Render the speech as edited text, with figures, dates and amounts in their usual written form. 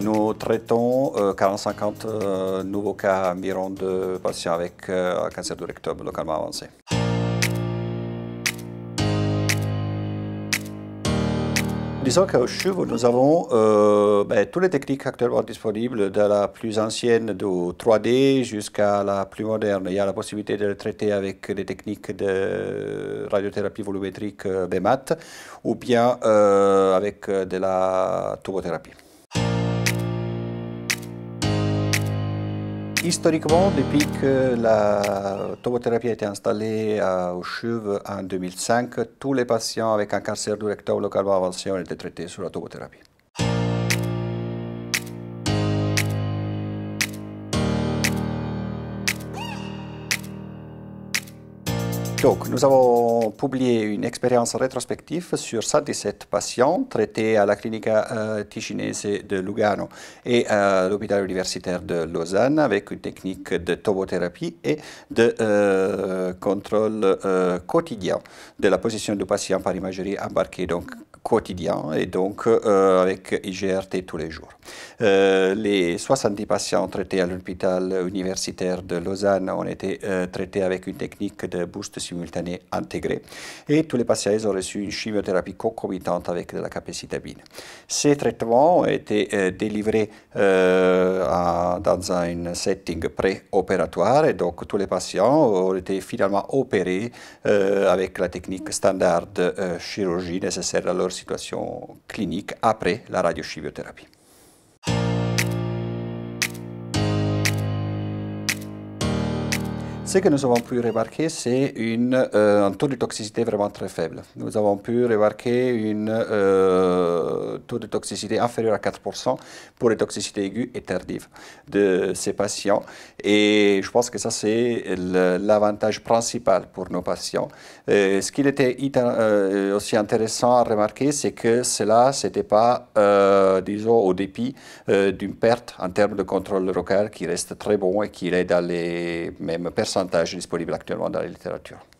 nous traitons 40-50 nouveaux cas environ de patients avec un cancer du rectum localement avancé. Disons qu'au CHUV, nous avons toutes les techniques actuellement disponibles, de la plus ancienne du 3D jusqu'à la plus moderne. Il y a la possibilité de le traiter avec des techniques de radiothérapie volumétrique BMAT ou bien avec de la tubothérapie. Historiquement, depuis que la tubothérapie a été installée au CHUV en 2005, tous les patients avec un cancer du rectum localement avancé ont été traités sur la tubothérapie. Donc, nous avons publié une expérience rétrospective sur 117 patients traités à la Clinica Ticinese de Lugano et à l'hôpital universitaire de Lausanne avec une technique de tubothérapie et de contrôle quotidien de la position du patient par imagerie embarquée, donc quotidien et donc avec IGRT tous les jours. Les 70 patients traités à l'hôpital universitaire de Lausanne ont été traités avec une technique de boost simultané intégré et tous les patients ont reçu une chimiothérapie concomitante avec de la capecitabine. Ces traitements ont été délivrés dans un setting pré-opératoire et donc tous les patients ont été finalement opérés avec la technique standard de chirurgie nécessaire à leur situation clinique après la radiochimiothérapie. Ce que nous avons pu remarquer, c'est un taux de toxicité vraiment très faible. Nous avons pu remarquer un taux de toxicité inférieur à 4% pour les toxicités aiguës et tardives de ces patients. Et je pense que ça, c'est l'avantage principal pour nos patients. Ce qui était aussi intéressant à remarquer, c'est que cela, ce n'était pas, disons, au dépit d'une perte en termes de contrôle local qui reste très bon et qui est dans les mêmes pourcentages disponibles actuellement dans la littérature.